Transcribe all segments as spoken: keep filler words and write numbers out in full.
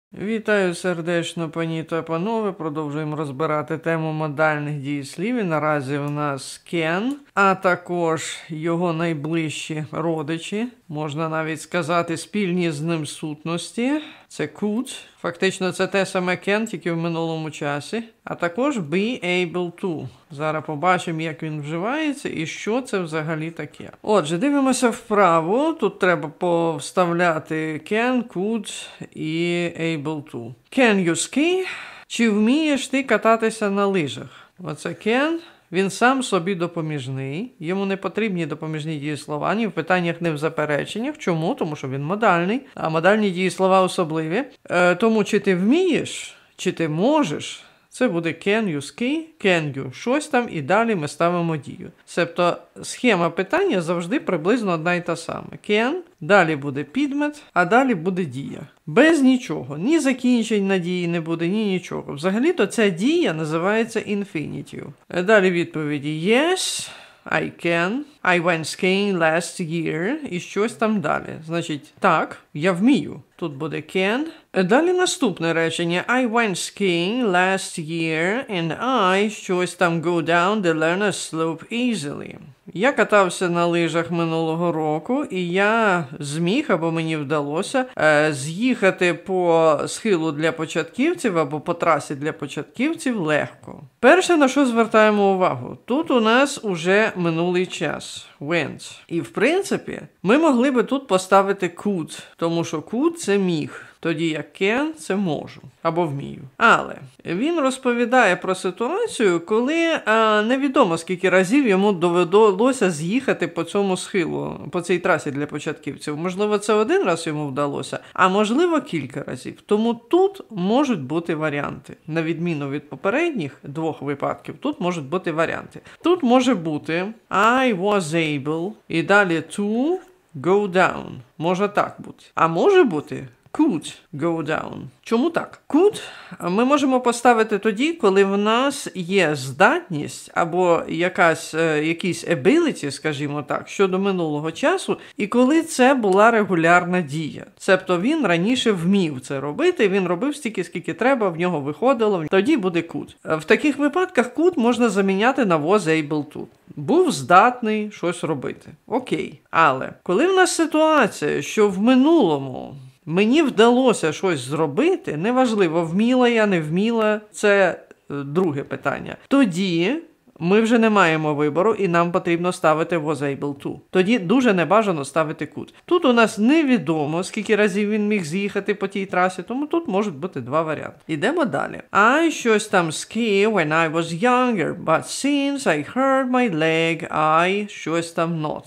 Вітаю сердечно, пані та панове. Продовжуємо розбирати тему модальних дієслів. І наразі в нас can, а також його найближчі родичі. Можна навіть сказати спільні з ним сутності. Це could. Фактично це те саме can, тільки в минулому часі. А також be able to. Зараз побачимо, як він вживається і що це взагалі таке. Отже, дивимося вправо. Тут треба повставляти can, could і able to. Can you ski? Чи вмієш ти кататися на лижах? Оце can. Він сам собі допоміжний, йому не потрібні допоміжні дієслова, ні в питаннях, ні в запереченнях. Чому? Тому що він модальний, а модальні дієслова особливі. Е, тому чи ти вмієш, чи ти можеш, це буде can you ski, can you щось там, і далі ми ставимо дію. Тобто схема питання завжди приблизно одна і та сама. Can, далі буде підмет, а далі буде дія. Без нічого. Ні закінчень на дії не буде, ні нічого. Взагалі-то ця дія називається infinitive. Далі відповіді yes, I can, I went skiing last year і щось там далі. Значить, так, я вмію. Тут буде can. Далі наступне речення. I went skiing last year and I щось там go down the learner's slope easily. Я катався на лижах минулого року, і я зміг, або мені вдалося, е, з'їхати по схилу для початківців, або по трасі для початківців легко. Перше, на що звертаємо увагу, тут у нас уже минулий час. Went. І, в принципі, ми могли би тут поставити could, тому що could – це міг. Тоді як can – це можу або вмію. Але він розповідає про ситуацію, коли а, невідомо скільки разів йому довелося з'їхати по цьому схилу, по цій трасі для початківців. Можливо, це один раз йому вдалося, а можливо кілька разів. Тому тут можуть бути варіанти. На відміну від попередніх двох випадків, тут можуть бути варіанти. Тут може бути I was able і далі to go down. Може так бути. А може бути could go down. Чому так? Could ми можемо поставити тоді, коли в нас є здатність або якась, е, якісь ability, скажімо так, щодо минулого часу, і коли це була регулярна дія. Тобто він раніше вмів це робити, він робив стільки, скільки треба, в нього виходило, тоді буде could. В таких випадках could можна заміняти на was able to. Був здатний щось робити. Окей. Але коли в нас ситуація, що в минулому мені вдалося щось зробити, неважливо, вміла я, не вміла, це друге питання. Тоді ми вже не маємо вибору і нам потрібно ставити was able to. Тоді дуже небажано ставити could. Тут у нас невідомо, скільки разів він міг з'їхати по тій трасі, тому тут можуть бути два варіанти. Ідемо далі. I щось там ski when I was younger, but since I hurt my leg, I щось там not.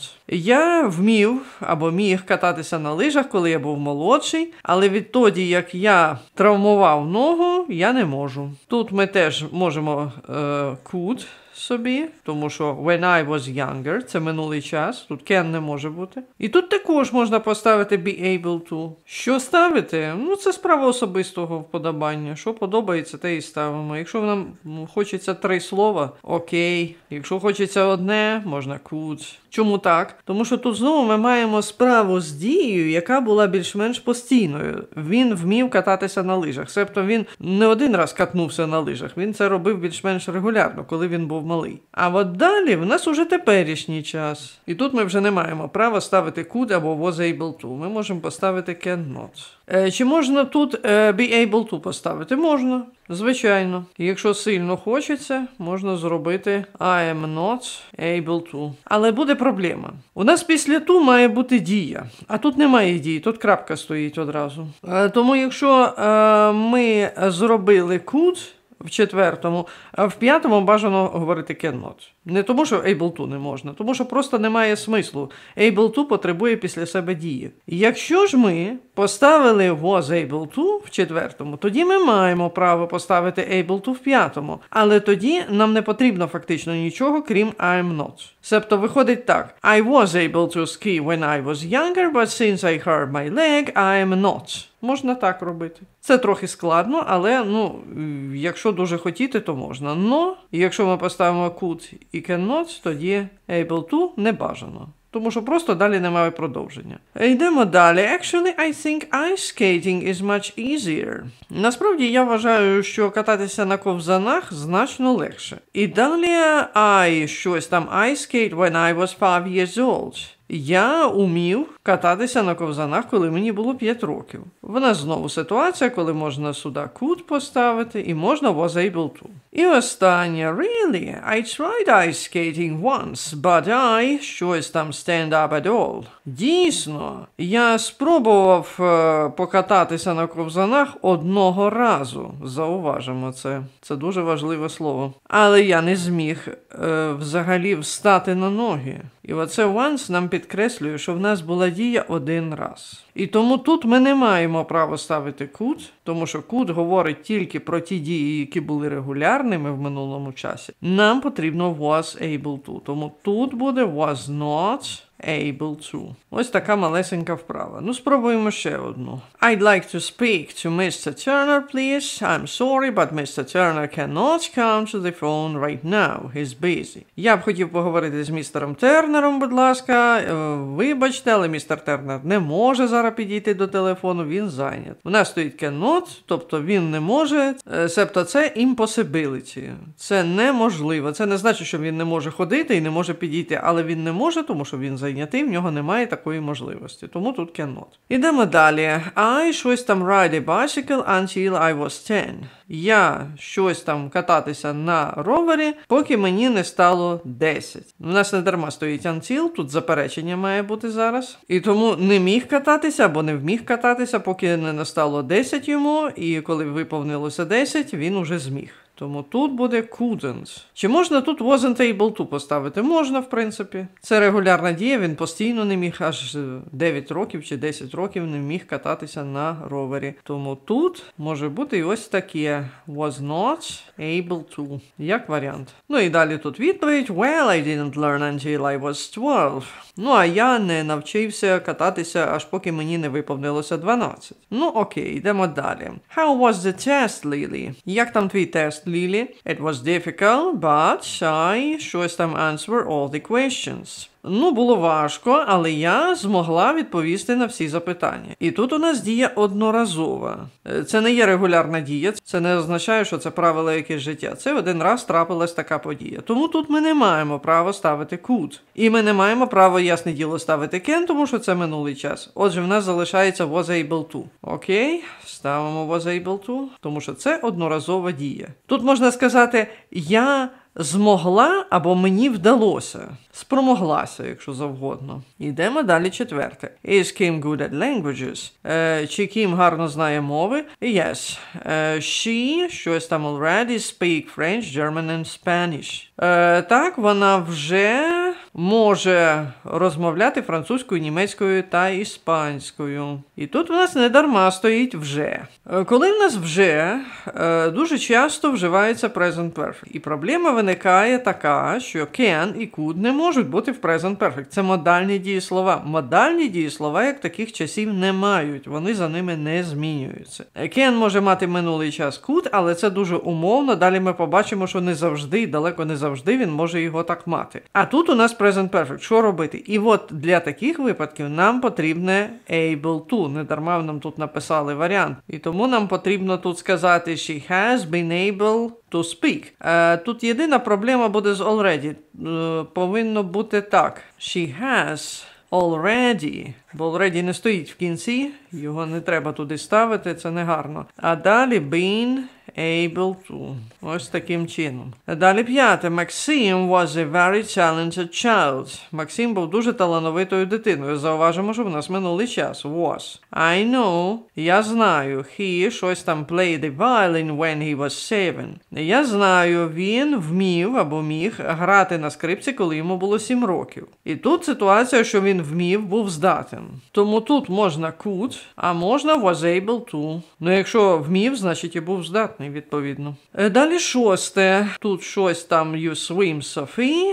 Я вмів або міг кататися на лижах, коли я був молодший, але відтоді, як я травмував ногу, я не можу. Тут ми теж можемо е, could собі, тому що when I was younger, це минулий час, тут can не може бути. І тут також можна поставити be able to. Що ставити? Ну, це справа особистого вподобання. Що подобається, те і ставимо. Якщо нам хочеться три слова, окей. Якщо хочеться одне, можна could. Чому так? Тому що тут знову ми маємо справу з дією, яка була більш-менш постійною. Він вмів кататися на лижах. Тобто він не один раз катнувся на лижах, він це робив більш-менш регулярно, коли він був малий. А от далі в нас уже теперішній час. І тут ми вже не маємо права ставити could або was able to. Ми можемо поставити can not. Е, чи можна тут е, be able to поставити? Можна. Звичайно. Якщо сильно хочеться, можна зробити I am not able to. Але буде проблема. У нас після to має бути дія. А тут немає дії, тут крапка стоїть одразу. Е, тому якщо е, ми зробили could в четвертому, а в п'ятому бажано говорити cannot. Не тому, що able to не можна, тому що просто немає смислу. Able to потребує після себе дії. Якщо ж ми поставили was able to в четвертому, тоді ми маємо право поставити able to в п'ятому. Але тоді нам не потрібно фактично нічого, крім I'm not. Себто виходить так. I was able to ski when I was younger, but since I hurt my leg, I'm not. Можна так робити. Це трохи складно, але, ну, якщо дуже хотіти, то можна. Но, якщо ми поставимо could і cannot, тоді able to не бажано. Тому що просто далі немає продовження. Йдемо далі. Actually, I think ice skating is much easier. Насправді, я вважаю, що кататися на ковзанах значно легше. І далі I щось там ice skate when I was five years old. Я умів кататися на ковзанах, коли мені було п'ять років. В нас знову ситуація, коли можна сюди could поставити і можна was able to. І останнє. Really? I tried ice skating once, but I щось там stand up at all. Дійсно, я спробував е, покататися на ковзанах одного разу. Зауважимо це. Це дуже важливе слово. Але я не зміг е, взагалі встати на ноги. І оце once нам підкреслює, що в нас була дія один раз. І тому тут ми не маємо права ставити could, тому що could говорить тільки про ті дії, які були регулярними в минулому часі. Нам потрібно was able to. Тому тут буде was not able to. Ось така малесенька вправа. Ну, спробуємо ще одну. I'd like to speak to містер Turner, please. I'm sorry, but містер Turner cannot come to the phone right now. He's busy. Я б хотів поговорити з містером Тернером, будь ласка. Вибачте, але містер Тернер не може зараз підійти до телефону, він зайнят. У нас стоїть cannot, тобто він не може, себто це impossibility. Це неможливо. Це не значить, що він не може ходити і не може підійти, але він не може, тому що він зайнятий, в нього немає такої можливості. Тому тут cannot. Ідемо далі. I щось там ride a bicycle until I was ten. Я щось там кататися на ровері, поки мені не стало десять. У нас не дарма стоїть until, тут заперечення має бути зараз. І тому не міг кататися, або не вміг кататися, поки не настало десять йому, і коли виповнилося десять, він уже зміг. Тому тут буде couldn't. Чи можна тут wasn't able to поставити? Можна, в принципі. Це регулярна дія, він постійно не міг, аж дев'ять років чи десять років не міг кататися на ровері. Тому тут може бути і ось таке was not able to, як варіант. Ну і далі тут відповідь. Well, I didn't learn until I was twelve. Ну, а я не навчився кататися, аж поки мені не виповнилося дванадцять. Ну, окей, йдемо далі. How was the test, Lily? Як там твій тест, Лілі? It was difficult, but I щось там answer all the questions. Ну, було важко, але я змогла відповісти на всі запитання. І тут у нас дія одноразова. Це не є регулярна дія, це не означає, що це правило якесь життя. Це один раз трапилась така подія. Тому тут ми не маємо права ставити could. І ми не маємо права, ясне діло, ставити can, тому що це минулий час. Отже, в нас залишається was able to. Окей, ставимо was able to, тому що це одноразова дія. Тут можна сказати, я змогла або мені вдалося. Спромоглася, якщо завгодно. Йдемо далі четверте. Is Kim good at languages? Е, чи Кім гарно знає мови? Yes. Е, she, щось там already, speak French, German and Spanish. Е, так, вона вже може розмовляти французькою, німецькою та іспанською. І тут у нас не дарма стоїть вже. Е, коли в нас вже, е, дуже часто вживається present perfect. І проблема виникає така, що can і could не можуть бути в present perfect. Це модальні дієслова. Модальні дієслова, як таких часів, не мають. Вони за ними не змінюються. Can може мати минулий час could, але це дуже умовно. Далі ми побачимо, що не завжди, далеко не завжди він може його так мати. А тут у нас present perfect. Що робити? І от для таких випадків нам потрібне able to. Недарма нам тут написали варіант. І тому нам потрібно тут сказати she has been able to speak. Е, тут єдина проблема буде з already. Е, повинно бути так. She has already. Бо already не стоїть в кінці. Його не треба туди ставити, це не гарно. А далі been able to. Ось таким чином. Далі п'яте. Maxim was a very talented child. Максим був дуже талановитою дитиною. Зауважимо, що в нас минулий час. Was. I know. Я знаю. He щось там played the violin when he was seven. Я знаю, він вмів або міг грати на скрипці, коли йому було сім років. І тут ситуація, що він вмів, був здатен. Тому тут можна could, а можна was able to. Ну, якщо вмів, значить і був здатний, відповідно. Далі шосте. Тут щось там you swim, Sophie.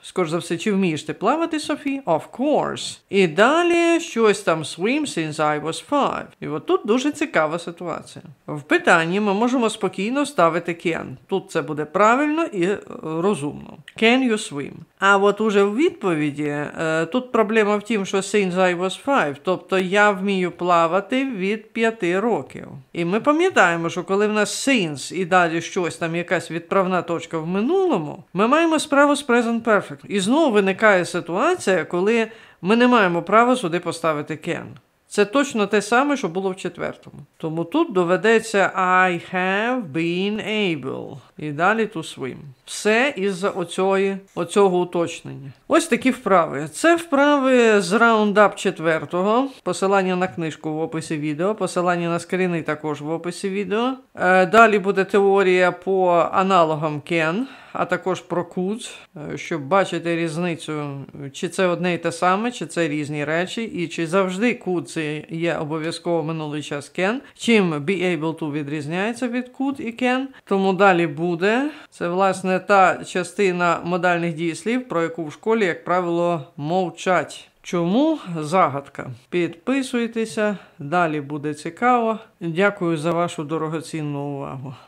скоріш за все, чи вмієш ти плавати, Софі? Of course. І далі щось там swim since I was five. І от тут дуже цікава ситуація. В питанні ми можемо спокійно ставити can. Тут це буде правильно і розумно. Can you swim? А от уже в відповіді, тут проблема в тім, що since I was five, тобто я вмію плавати від п'яти років. І ми пам'ятаємо, що коли в нас since і далі щось там, якась відправна точка в минулому, ми маємо справу з present perfect. І знову виникає ситуація, коли ми не маємо права сюди поставити can. Це точно те саме, що було в четвертому. Тому тут доведеться I have been able. І далі to swim. Все із-за оцього, оцього уточнення. Ось такі вправи. Це вправи з раундап четвертого. Посилання на книжку в описі відео. Посилання на скріни також в описі відео. Е, далі буде теорія по аналогам can, а також про could, щоб бачити різницю, чи це одне і те саме, чи це різні речі, і чи завжди could це є обов'язково минулий час can, чим be able to відрізняється від could і can. Тому далі буде. Це, власне, та частина модальних дієслів, про яку в школі, як правило, мовчать. Чому? Загадка. Підписуйтеся, далі буде цікаво. Дякую за вашу дорогоцінну увагу.